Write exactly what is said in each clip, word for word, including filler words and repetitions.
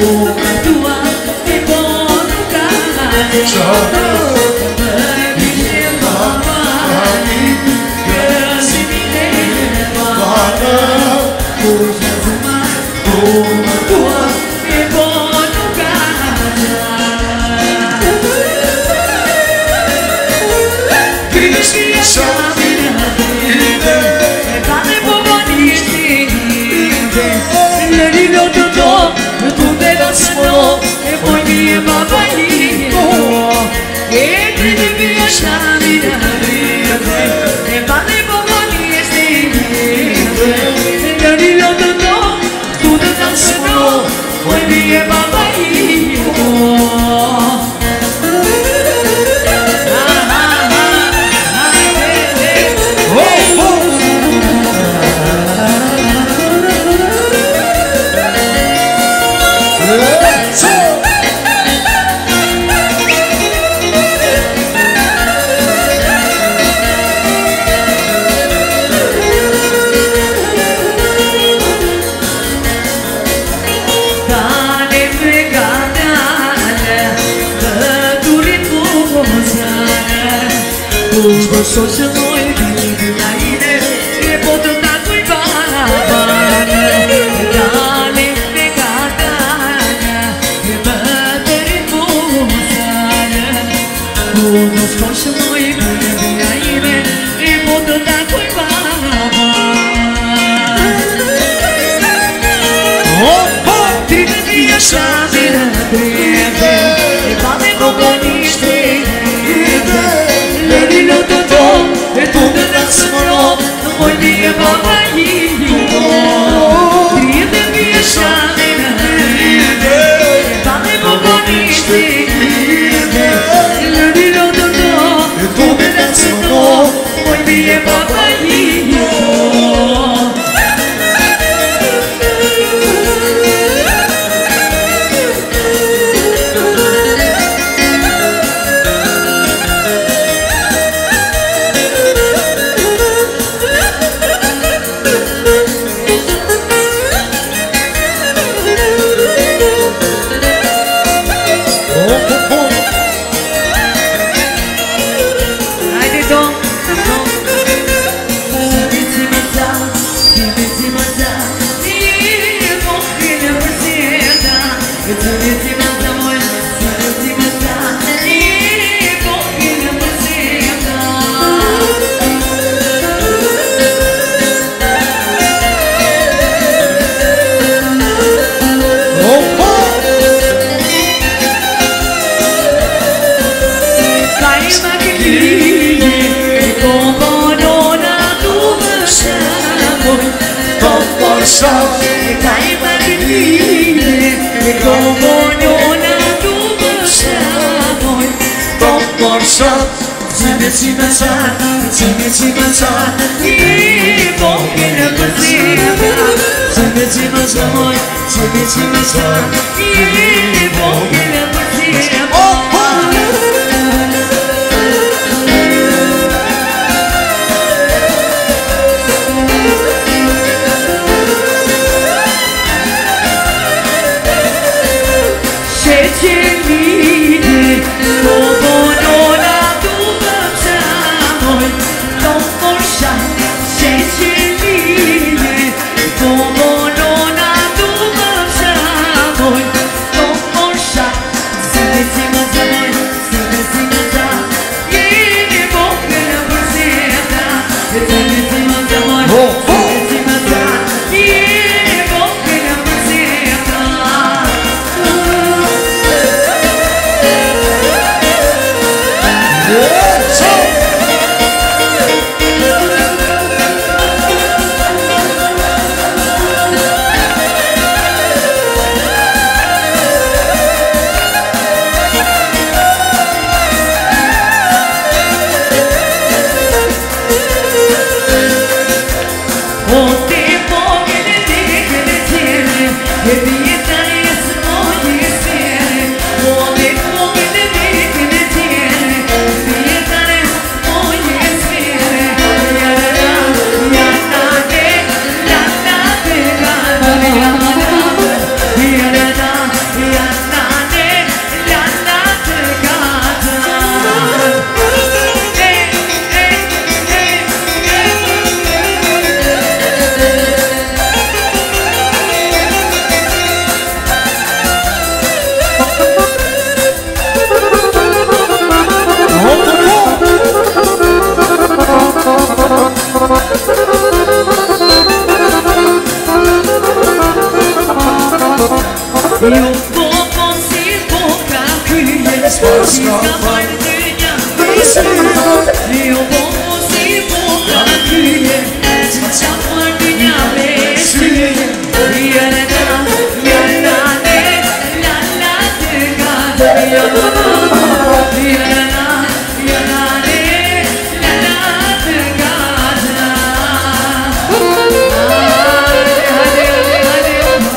tua e buono cane mi mamani che si mi guarda come tua e buono cane Cristi Shamina e pane buonissimi le dico tutto tu te lo solo e poi mi mamma io e credi via Shamina e pane buonissimi le dico tutto tu te lo solo poi mi mamma io So se noi vivi la ide e potrò da qui parare dale pegata e battere musare conosco se noi vivi la ide e potrò da qui parare oh oh ti vedi a sciamina e fate buonisti e tu mi nascono non vuoi dire mamma io ride via Shamina e fammi buonisti e dico tutto e tu mi nascono non vuoi dire mamma io e dai marini e come ognuna tu siamo con forza se ne si mangia se ne si mangia e poche ne possiamo se ne si mangia noi se ne si mangia e poche ne possiamo Come non a tu facciamo, non Eu poco si poca kyje Ska majnë dynja Eu poco si poca kyje Ska majnë dynja me syje Jërëna, jërëna ne La la të gata Jërëna, jërëna ne La la të gata Hajde, hajde,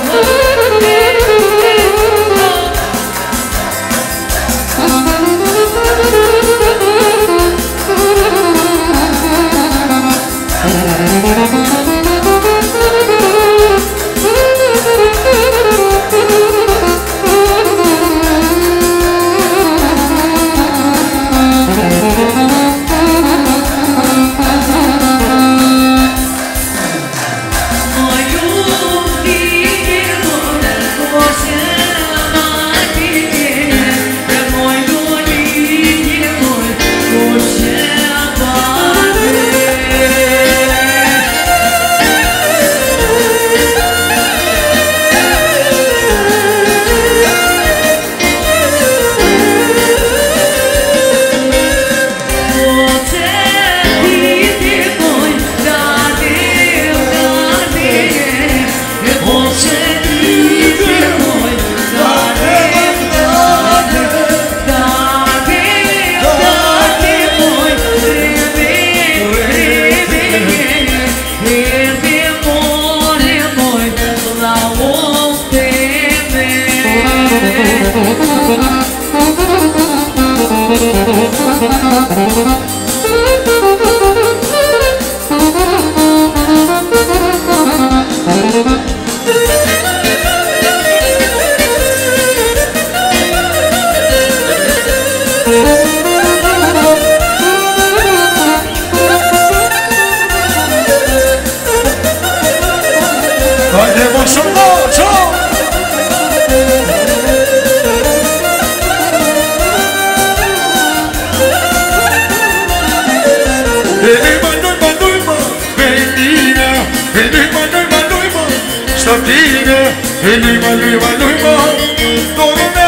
Lima, lima, lima, todo me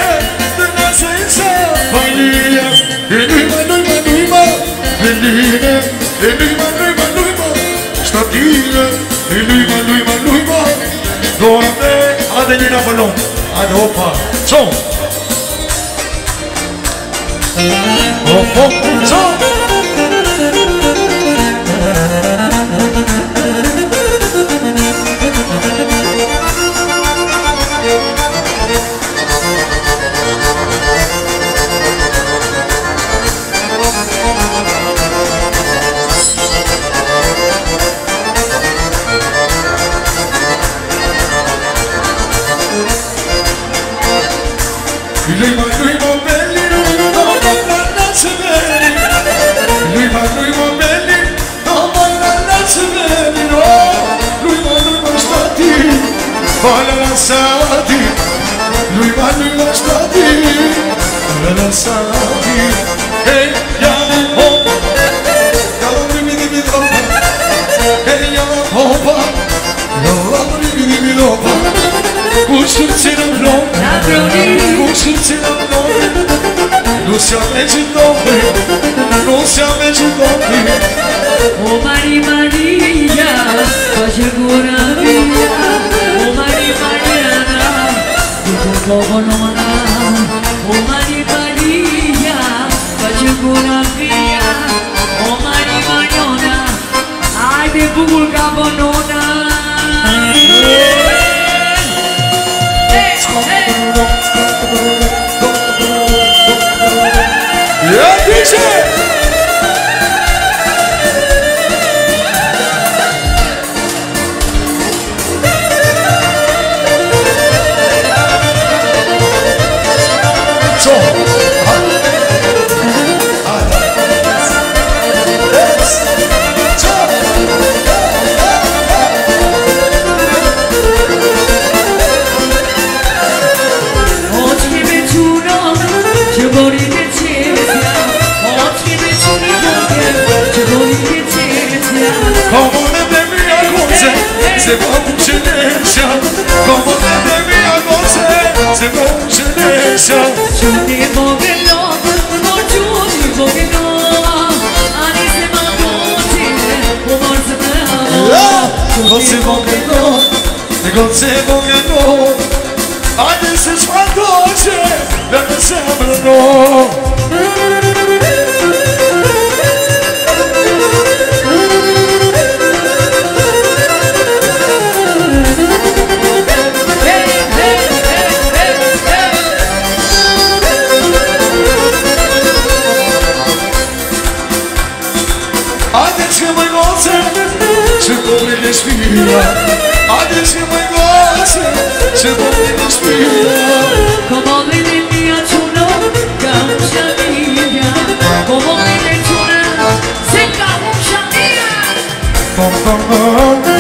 de la senza familia. Lima, lima, lima, lima, lima, lima, lima, statina. Lima, lima, lima, todo me adelina balon, adopa, son. Oh, oh, son. Lima, lima, belli, non bailare belli. Lima, lima, belli, non bailare belli, no. Lima, lima, stati, balanzati. Lima, lima, stati, balanzati. Hey, ya, oh, ya, dimmi, dimmi, dopa. Hey, ya, opa, ya, dimmi, dimmi, dopa. Uscirci non noi, non siamo vincitori, non siamo vincitori. Oh Maria Maria, faccia cura mia. Oh Maria Mariana, dico poco nonna. Oh Maria Maria, faccia cura mia. Oh Maria Mariana, ai de bugul capo nonna. Yeah, D J! So, Come on, baby, I want to say, goncenesha, como te debía goce, se goncenesha. Giuni vogelo, no giuni vogelo, ani se manduti, umor se me Goce vogelo, goce vogelo, ani se sfandoce, da me sembrano. Haideți că mă goțe și domnile spira. Haideți că mă goțe și domnile spira. Como vive mia chuno, gamsha mia. Como vive chuna, se gamsha mia. Bom bom bom.